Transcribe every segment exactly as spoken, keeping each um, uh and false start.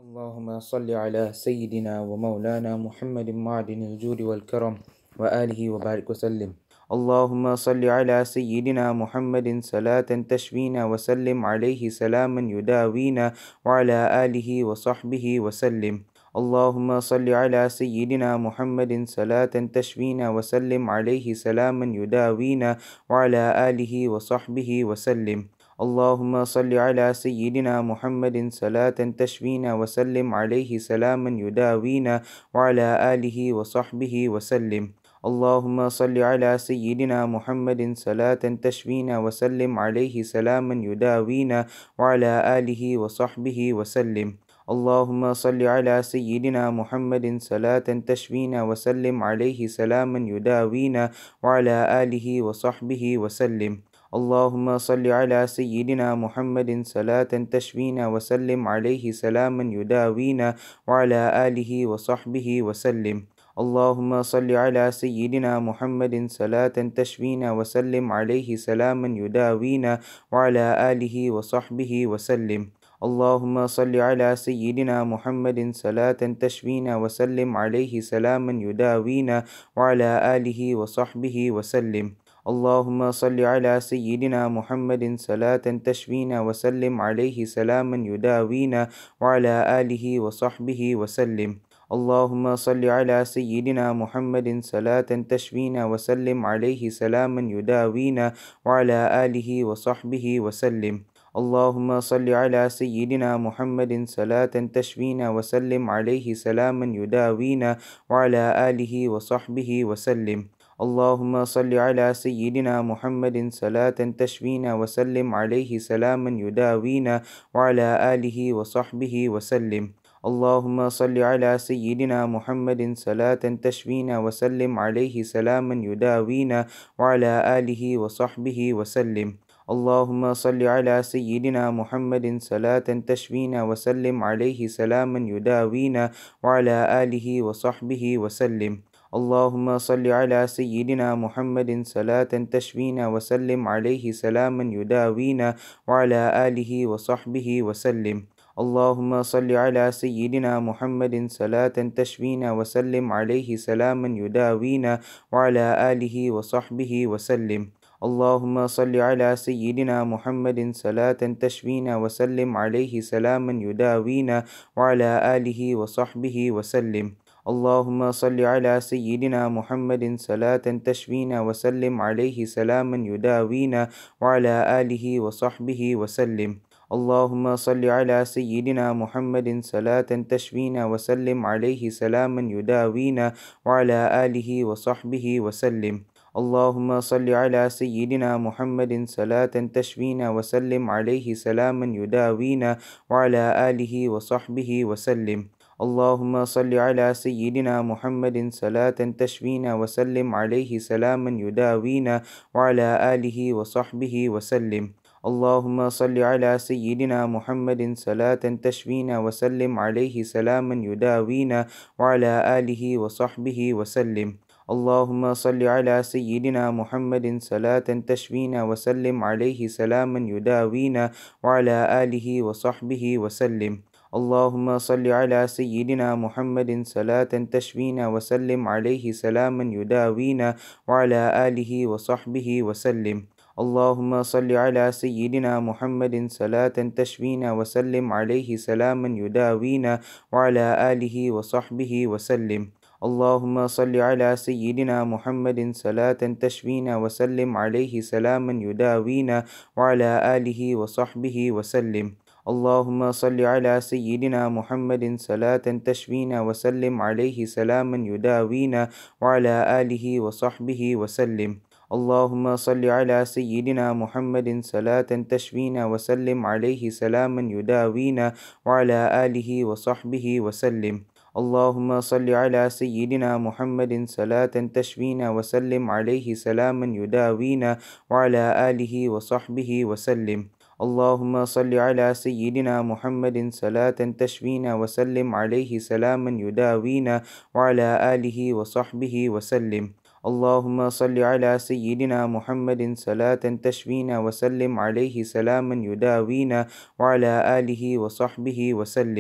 اللهم صل على سيدنا ومولانا محمد معدن الجود والكرم وآله وبارك وسلم. اللهم صل على سيدنا محمد صلاة تشفينا وسلم عليه سلاما يداوينا وعلى آله وصحبه وسلم. اللهم صل على سيدنا محمد صلاة تشفينا وسلم عليه سلاما يداوينا وعلى آله وصحبه وسلم. اللهم صل على سيدنا محمد صلاة تشفينا وسلم عليه سلاما يداوينا وعلى آله وصحبه وسلم. اللهم صل على سيدنا محمد صلاة تشفينا وسلم عليه سلاما يداوينا وعلى آله وصحبه وسلم. اللهم صل على سيدنا محمد صلاة تشفينا وسلم عليه سلاما يداوينا وعلى آله وصحبه وسلم. اللهم صل على سيدنا محمد صلاة تشفينا وسلم عليه سلاما يداوينا وعلى آله وصحبه وسلم. اللهم صل على سيدنا محمد صلاة تشفينا وسلم عليه سلاما يداوينا وعلى آله وصحبه وسلم. اللهم صل على سيدنا محمد صلاة تشفينا وسلم عليه سلاما يداوينا وعلى آله وصحبه وسلم. اللهم صل على سيدنا محمد صلاة تشفينا وسلم عليه سلاما يداوينا وعلى آله وصحبه وسلم. اللهم صل على سيدنا محمد صلاة تشفينا وسلم عليه سلاما يداوينا وعلى آله وصحبه وسلم. اللهم صل على سيدنا محمد صلاة تشفينا وسلم عليه سلاما يداوينا وعلى آله وصحبه وسلم. اللهم صل على سيدنا محمد صلاة تشفينا وسلم عليه سلاما يداوينا وعلى آله وصحبه وسلم. اللهم صل على سيدنا محمد صلاة تشفينا وسلم عليه سلاما يداوينا وعلى آله وصحبه وسلم. اللهم صل على سيدنا محمد صلاة تشفينا وسلم عليه سلاما يداوينا وعلى آله وصحبه وسلم. اللهم صل على سيدنا محمد صلاة تشفينا وسلم عليه سلاما يداوينا وعلى آله وصحبه وسلم. اللهم صل على سيدنا محمد صلاة تشفينا وسلم عليه سلاما يداوينا وعلى آله وصحبه وسلم. اللهم صل على سيدنا محمد صلاة تشفينا وسلم عليه سلاما يداوينا وعلى آله وصحبه وسلم. اللهم صل على سيدنا محمد صلاة تشفينا وسلم عليه سلاما يداوينا وعلى آله وصحبه وسلم. اللهم صل على سيدنا محمد صلاة تشفينا وسلم عليه سلاما يداوينا وعلى آله وصحبه وسلم. اللهم صل على سيدنا محمد صلاة تشفينا وسلم عليه سلاما يداوينا وعلى آله وصحبه وسلم. اللهم صل على سيدنا محمد صلاة تشفينا وسلم عليه سلاما يداوينا وعلى آله وصحبه وسلم. اللهم صل على سيدنا محمد صلاة تشفينا وسلم عليه سلاما يداوينا وعلى آله وصحبه وسلم. اللهم صل على سيدنا محمد صلاة تشفينا وسلم عليه سلاما يداوينا وعلى آله وصحبه وسلم. اللهم صل على سيدنا محمد صلاة تشفينا وسلم عليه سلاما يداوينا وعلى آله وصحبه وسلم. اللهم صل على سيدنا محمد صلاة تشفينا وسلم عليه سلاما يداوينا وعلى آله وصحبه وسلم. اللهم صل على سيدنا محمد صلاة تشفينا وسلم عليه سلاما يداوينا وعلى آله وصحبه وسلم. اللهم صل على سيدنا محمد صلاة تشفينا وسلم عليه سلاما يداوينا وعلى آله وصحبه وسلم. اللهم صل على سيدنا محمد صلاة تشفينا وسلم عليه سلاما يداوينا وعلى آله وصحبه وسلم. اللهم صل على سيدنا محمد صلاة تشفينا وسلم عليه سلاما يداوينا وعلى آله وصحبه وسلم. اللهم صل على سيدنا محمد صلاة تشفينا وسلم عليه سلاما يداوينا وعلى آله وصحبه وسلم. اللهم صل على سيدنا محمد صلاة تشفينا وسلم عليه سلاما يداوينا وعلى آله وصحبه وسلم.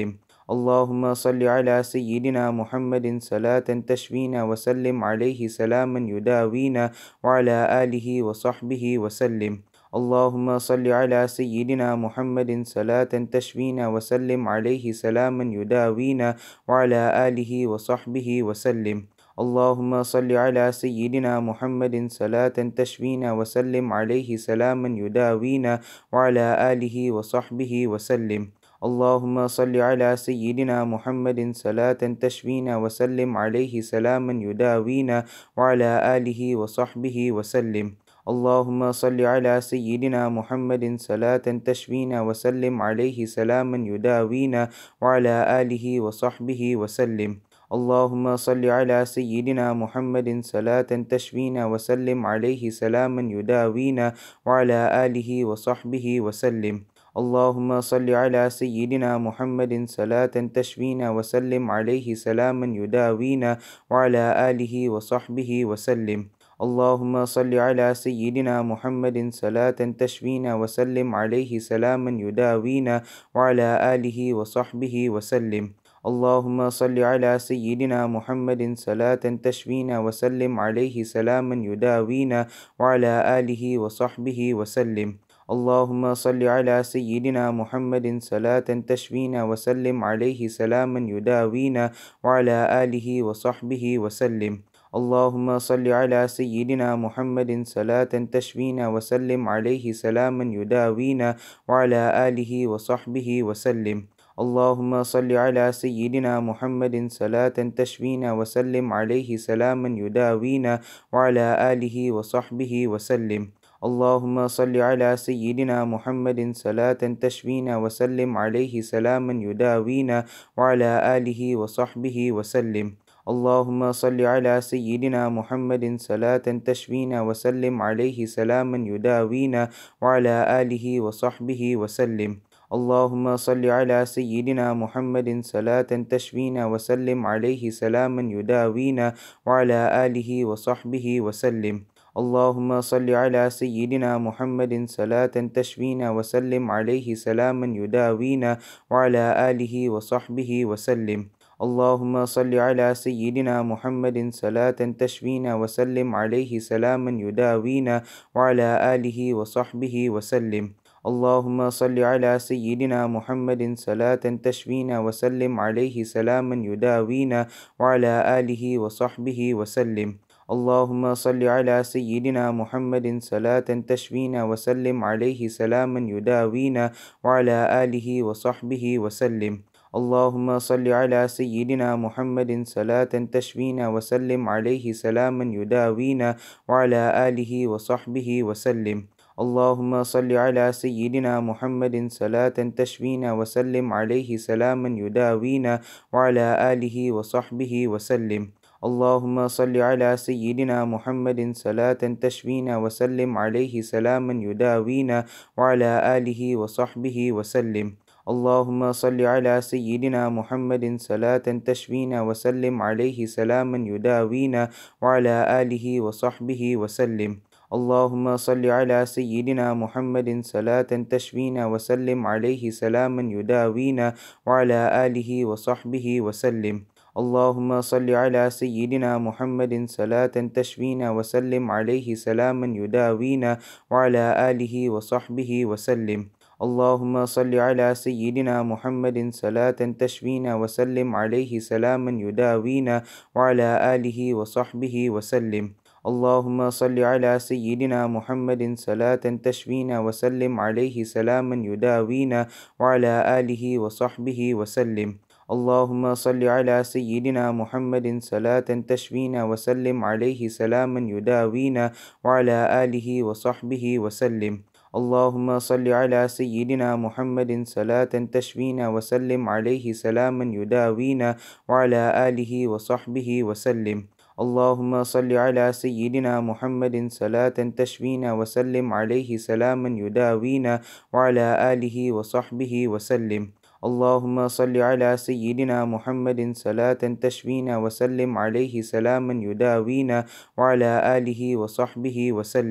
اللهم صل على سيدنا محمد صلاة تشفينا وسلم عليه سلاما يداوينا وعلى آله وصحبه وسلم. اللهم صل على سيدنا محمد صلاة تشفينا وسلم عليه سلاما يداوينا وعلى آله وصحبه وسلم. اللهم صل على سيدنا محمد صلاة تشفينا وسلم عليه سلاما يداوينا وعلى آله وصحبه وسلم. اللهم صل على سيدنا محمد صلاة تشفينا وسلم عليه سلاما يداوينا وعلى آله وصحبه وسلم. اللهم صل على سيدنا محمد صلاة تشفينا وسلم عليه سلاما يداوينا وعلى آله وصحبه وسلم. اللهم صل على سيدنا محمد صلاة تشفينا وسلم عليه سلاما يداوينا وعلى آله وصحبه وسلم. اللهم صل على سيدنا محمد صلاة تشفينا وسلم عليه سلاما يداوينا وعلى آله وصحبه وسلم. اللهم صل على سيدنا محمد صلاة تشفينا وسلم عليه سلاما يداوينا وعلى آله وصحبه وسلم. اللهم صل على سيدنا محمد صلاة تشفينا وسلم عليه سلاما يداوينا وعلى آله وصحبه وسلم. اللهم صل على سيدنا محمد صلاة تشفينا وسلم عليه سلاما يداوينا وعلى آله وصحبه وسلم. اللهم صل على سيدنا محمد صلاة تشفينا وسلم عليه سلاما يداوينا وعلى آله وصحبه وسلم. اللهم صل على سيدنا محمد صلاة تشفينا وسلم عليه سلاما يداوينا وعلى آله وصحبه وسلم. اللهم صل على سيدنا محمد صلاة تشفينا وسلم عليه سلاما يداوينا وعلى آله وصحبه وسلم. اللهم صل على سيدنا محمد صلاة تشفينا وسلم عليه سلاما يداوينا وعلى آله وصحبه وسلم. اللهم صل على سيدنا محمد صلاة تشفينا وسلم عليه سلاما يداوينا وعلى آله وصحبه وسلم. اللهم صل على سيدنا محمد صلاة تشفينا وسلم عليه سلاما يداوينا وعلى آله وصحبه وسلم. اللهم صل على سيدنا محمد صلاة تشفينا وسلم عليه سلاما يداوينا وعلى آله وصحبه وسلم. اللهم صل على سيدنا محمد صلاة تشفينا وسلم عليه سلاما يداوينا وعلى آله وصحبه وسلم. اللهم صل على سيدنا محمد صلاة تشفينا وسلم عليه سلاما يداوينا وعلى آله وصحبه وسلم. اللهم صل على سيدنا محمد صلاة تشفينا وسلم عليه سلاما يداوينا وعلى آله وصحبه وسلم. اللهم صل على سيدنا محمد صلاة تشفينا وسلم عليه سلاما يداوينا وعلى آله وصحبه وسلم. اللهم صل على سيدنا محمد صلاة تشفينا وسلم عليه سلاما يداوينا وعلى آله وصحبه وسلم. اللهم صل على سيدنا محمد صلاة تشفينا وسلم عليه سلاما يداوينا وعلى آله وصحبه وسلم. اللهم صل على سيدنا محمد صلاة تشفينا وسلم عليه سلاما يداوينا وعلى آله وصحبه وسلم. اللهم صل على سيدنا محمد صلاة تشفينا وسلم عليه سلاما يداوينا وعلى آله وصحبه وسلم. اللهم صل على سيدنا محمد صلاة تشفينا وسلم عليه سلاما يداوينا وعلى آله وصحبه وسلم. اللهم صل على سيدنا محمد صلاة تشفينا وسلم عليه سلاما يداوينا وعلى آله وصحبه وسلم. اللهم صل على سيدنا محمد صلاة تشفينا وسلم عليه سلاما يداوينا وعلى آله وصحبه وسلم. اللهم صل على سيدنا محمد صلاة تشفينا وسلم عليه سلاما يداوينا وعلى آله وصحبه وسلم. اللهم صل على سيدنا محمد صلاة تشفينا وسلم عليه سلاما يداوينا وعلى آله وصحبه وسلم. اللهم صل على سيدنا محمد صلاة تشفينا وسلم عليه سلاما يداوينا وعلى آله وصحبه وسلم.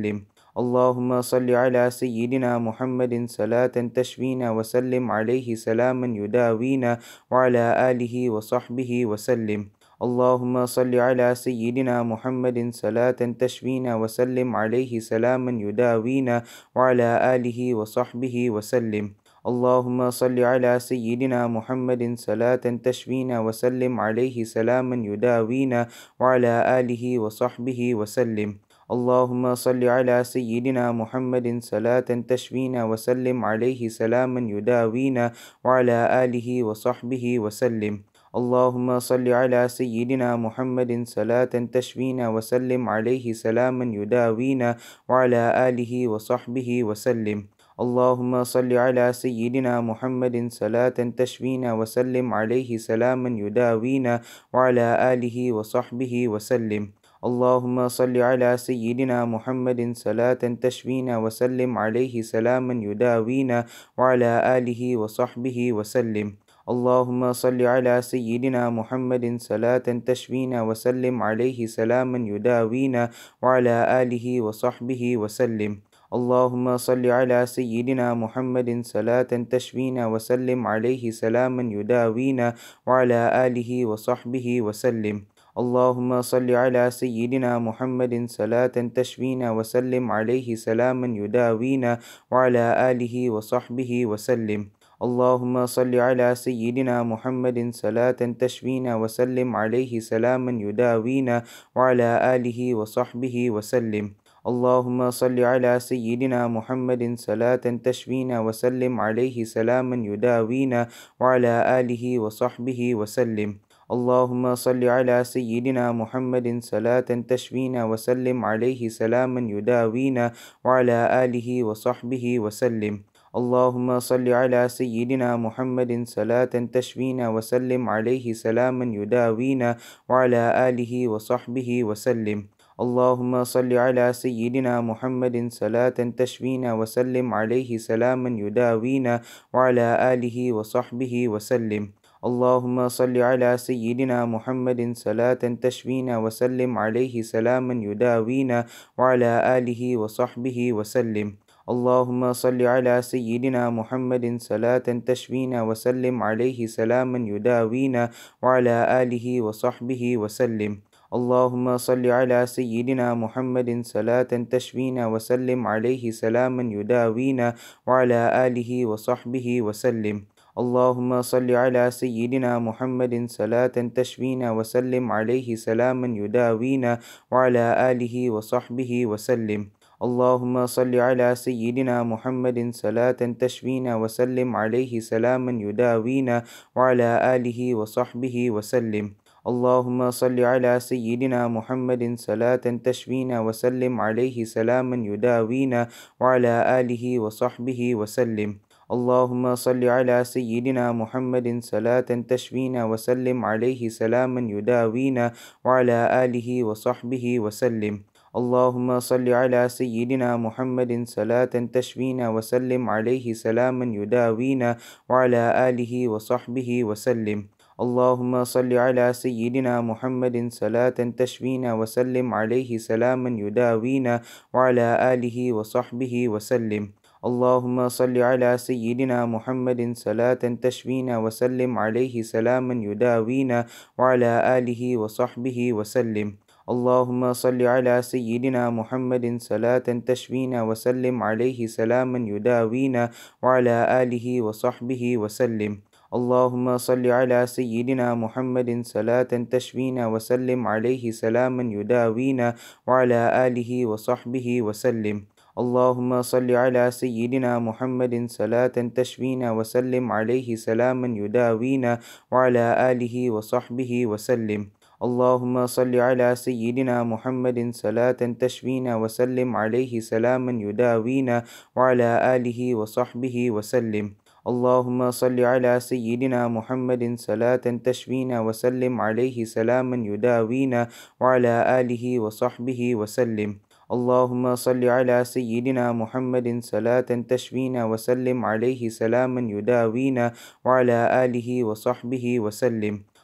اللهم صل على سيدنا محمد صلاة تشفينا وسلم عليه سلاما يداوينا وعلى آله وصحبه وسلم. اللهم صل على سيدنا محمد صلاة تشفينا وسلم عليه سلاما يداوينا وعلى آله وصحبه وسلم. اللهم صل على سيدنا محمد صلاة تشفينا وسلم عليه سلاما يداوينا وعلى آله وصحبه وسلم. اللهم صل على سيدنا محمد صلاة تشفينا وسلم عليه سلاما يداوينا وعلى آله وصحبه وسلم. اللهم صل على سيدنا محمد صلاة تشفينا وسلم عليه سلاما يداوينا وعلى آله وصحبه وسلم. اللهم صل على سيدنا محمد صلاة تشفينا وسلم عليه سلاما يداوينا وعلى آله وصحبه وسلم. اللهم صل على سيدنا محمد صلاة تشفينا وسلم عليه سلاما يداوينا وعلى آله وصحبه وسلم. اللهم صل على سيدنا محمد صلاة تشفينا وسلم عليه سلاما يداوينا وعلى آله وصحبه وسلم. اللهم صل على سيدنا محمد صلاة تشفينا وسلم عليه سلاما يداوينا وعلى آله وصحبه وسلم. اللهم صل على سيدنا محمد صلاة تشفينا وسلم عليه سلاما يداوينا وعلى آله وصحبه وسلم. اللهم صل على سيدنا محمد صلاة تشفينا وسلم عليه سلاما يداوينا وعلى آله وصحبه وسلم. اللهم صل على سيدنا محمد صلاة تشفينا وسلم عليه سلاما يداوينا وعلى آله وصحبه وسلم. اللهم صل على سيدنا محمد صلاة تشفينا وسلم عليه سلاما يداوينا وعلى آله وصحبه وسلم. اللهم صل على سيدنا محمد صلاة تشفينا وسلم عليه سلاما يداوينا وعلى آله وصحبه وسلم. اللهم صل على سيدنا محمد صلاة تشفينا وسلم عليه سلاما يداوينا وعلى آله وصحبه وسلم. اللهم صل على سيدنا محمد صلاة تشفينا وسلم عليه سلاما يداوينا وعلى آله وصحبه وسلم. اللهم صل على سيدنا محمد صلاة تشفينا وسلم عليه سلاما يداوينا وعلى آله وصحبه وسلم. اللهم صل على سيدنا محمد صلاة تشفينا وسلم عليه سلاما يداوينا وعلى آله وصحبه وسلم. اللهم صل على سيدنا محمد صلاة تشفينا وسلم عليه سلاما يداوينا وعلى آله وصحبه وسلم. اللهم صل على سيدنا محمد صلاة تشفينا وسلم عليه سلاما يداوينا وعلى آله وصحبه وسلم. اللهم صل على سيدنا محمد صلاة تشفينا وسلم عليه سلاما يداوينا وعلى آله وصحبه وسلم. اللهم صل على سيدنا محمد صلاة تشفينا وسلم عليه سلاما يداوينا وعلى آله وصحبه وسلم. اللهم صل على سيدنا محمد صلاة تشفينا وسلم عليه سلاما يداوينا وعلى آله وصحبه وسلم. اللهم صل على سيدنا محمد صلاة تشفينا وسلم عليه سلاما يداوينا وعلى آله وصحبه وسلم. اللهم صل على سيدنا محمد صلاة تشفينا وسلم عليه سلاما يداوينا وعلى آله وصحبه وسلم. اللهم صل على سيدنا محمد صلاة تشفينا وسلم عليه سلاما يداوينا وعلى آله وصحبه وسلم. اللهم صل على سيدنا محمد صلاة تشفينا وسلم عليه سلاما يداوينا وعلى آله وصحبه وسلم. اللهم صل على سيدنا محمد صلاة تشفينا وسلم عليه سلاما يداوينا وعلى آله وصحبه وسلم. اللهم صل على سيدنا محمد صلاة تشفينا وسلم عليه سلاما يداوينا وعلى آله وصحبه وسلم. اللهم صل على سيدنا محمد صلاة تشفينا وسلم عليه سلاما يداوينا وعلى آله وصحبه وسلم. اللهم صل على سيدنا محمد صلاة تشفينا وسلم عليه سلاما يداوينا وعلى آله وصحبه وسلم.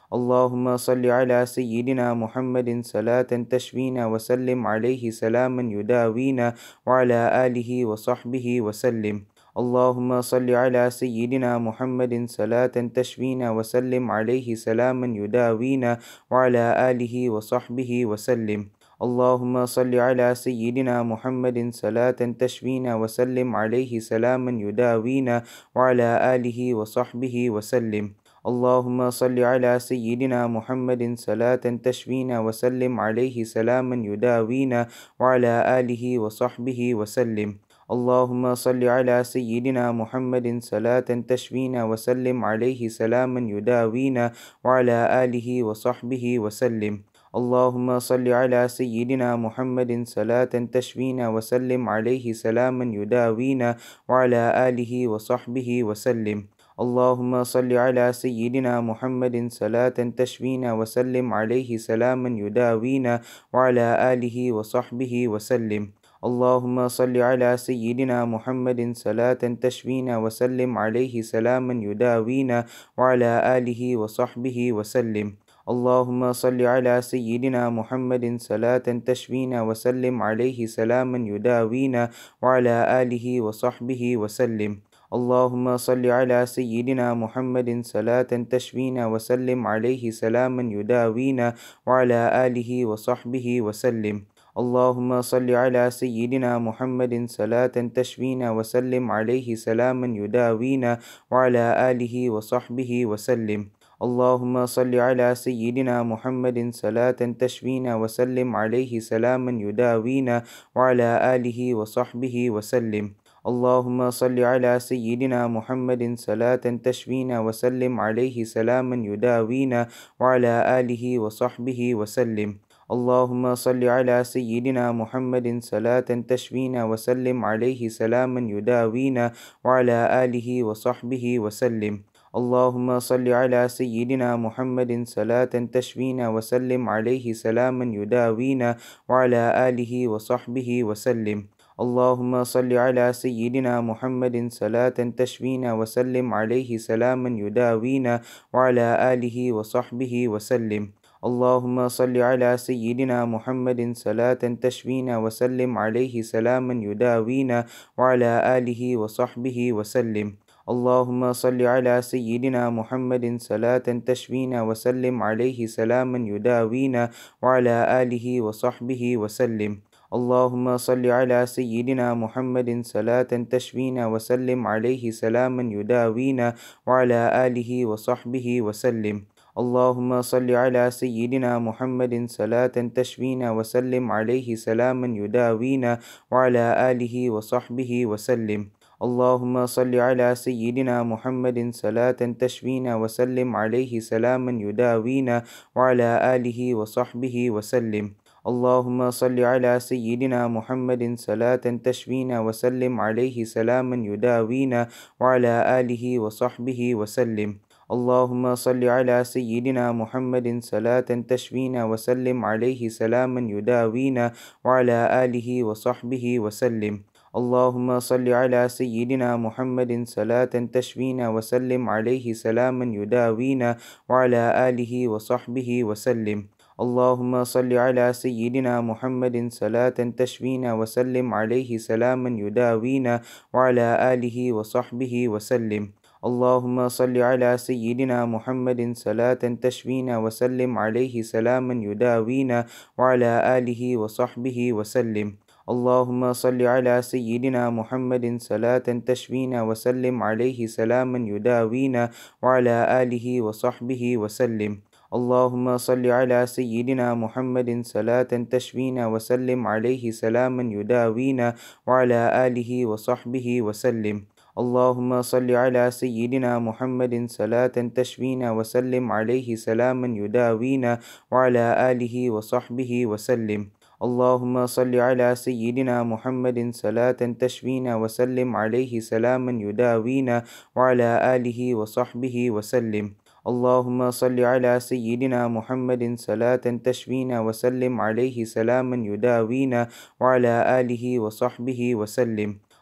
اللهم صل على سيدنا محمد صلاة تشفينا وسلم عليه سلاما يداوينا وعلى آله وصحبه وسلم. اللهم صل على سيدنا محمد صلاة تشفينا وسلم عليه سلاما يداوينا وعلى آله وصحبه وسلم. اللهم صل على سيدنا محمد صلاة تشفينا وسلم عليه سلاما يداوينا وعلى آله وصحبه وسلم. اللهم صل على سيدنا محمد صلاة تشفينا وسلم عليه سلاما يداوينا وعلى آله وصحبه وسلم. اللهم صل على سيدنا محمد صلاة تشفينا وسلم عليه سلاما يداوينا وعلى آله وصحبه وسلم. اللهم صل على سيدنا محمد صلاة تشفينا وسلم عليه سلاما يداوينا وعلى آله وصحبه وسلم. اللهم صل على سيدنا محمد صلاة تشفينا وسلم عليه سلاما يداوينا وعلى آله وصحبه وسلم. اللهم صل على سيدنا محمد صلاة تشفينا وسلم عليه سلاما يداوينا وعلى آله وصحبه وسلم. اللهم صل على سيدنا محمد صلاة تشفينا وسلم عليه سلاما يداوينا وعلى آله وصحبه وسلم. اللهم صل على سيدنا محمد صلاة تشفينا وسلم عليه سلاما يداوينا وعلى آله وصحبه وسلم. اللهم صل على سيدنا محمد صلاة تشفينا وسلم عليه سلاما يداوينا وعلى آله وصحبه وسلم. اللهم صل على سيدنا محمد صلاة تشفينا وسلم عليه سلاما يداوينا وعلى آله وصحبه وسلم. اللهم صل على سيدنا محمد صلاة تشفينا وسلم عليه سلاما يداوينا وعلى آله وصحبه وسلم. اللهم صل على سيدنا محمد صلاة تشفينا وسلم عليه سلاما يداوينا وعلى آله وصحبه وسلم. اللهم صل على سيدنا محمد صلاة تشفينا وسلم عليه سلاما يداوينا وعلى آله وصحبه وسلم. اللهم صل على سيدنا محمد صلاة تشفينا وسلم عليه سلاما يداوينا وعلى آله وصحبه وسلم. اللهم صل على سيدنا محمد صلاة تشفينا وسلم عليه سلاما يداوينا وعلى آله وصحبه وسلم. اللهم صل على سيدنا محمد صلاة تشفينا وسلم عليه سلاما يداوينا وعلى آله وصحبه وسلم. اللهم صل على سيدنا محمد صلاة تشفينا وسلم عليه سلاما يداوينا وعلى آله وصحبه وسلم. اللهم صل على سيدنا محمد صلاة تشفينا وسلم عليه سلاما يداوينا وعلى آله وصحبه وسلم. اللهم صل على سيدنا محمد صلاة تشفينا وسلم عليه سلاما يداوينا وعلى آله وصحبه وسلم. اللهم صل على سيدنا محمد صلاة تشفينا وسلم عليه سلاما يداوينا وعلى آله وصحبه وسلم. اللهم صل على سيدنا محمد صلاة تشفينا وسلم عليه سلاما يداوينا وعلى آله وصحبه وسلم. اللهم صل على سيدنا محمد صلاة تشفينا وسلم عليه سلاما يداوينا وعلى آله وصحبه وسلم. اللهم صل على سيدنا محمد صلاة تشفينا وسلم عليه سلاما يداوينا وعلى آله وصحبه وسلم. اللهم صل على سيدنا محمد صلاة تشفينا وسلم عليه سلاما يداوينا وعلى آله وصحبه وسلم. اللهم صل على سيدنا محمد صلاة تشفينا وسلم عليه سلاما يداوينا وعلى آله وصحبه وسلم. اللهم صل على سيدنا محمد صلاة تشفينا وسلم عليه سلاما يداوينا وعلى آله وصحبه وسلم. اللهم صل على سيدنا محمد صلاة تشفينا وسلم عليه سلاما يداوينا وعلى آله وصحبه وسلم. اللهم صل على سيدنا محمد صلاة تشفينا وسلم عليه سلاما يداوينا وعلى آله وصحبه وسلم. اللهم صل على سيدنا محمد صلاة تشفينا وسلم عليه سلاما يداوينا وعلى آله وصحبه وسلم.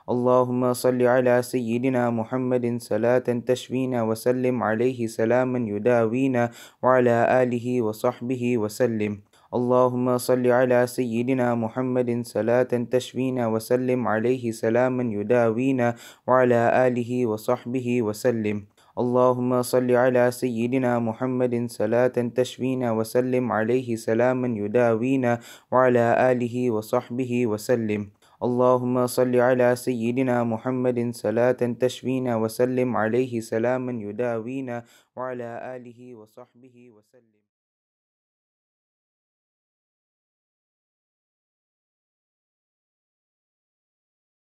اللهم صل على سيدنا محمد صلاة تشفينا وسلم عليه سلاما يداوينا وعلى آله وصحبه وسلم. اللهم صل على سيدنا محمد صلاة تشفينا وسلم عليه سلاما يداوينا وعلى آله وصحبه وسلم. اللهم صل على سيدنا محمد صلاة تشفينا وسلم عليه سلاما يداوينا وعلى آله وصحبه وسلم. اللهم صل على سيدنا محمد صلاة تشفينا وسلم عليه سلاما يداوينا وعلى آله وصحبه وسلم.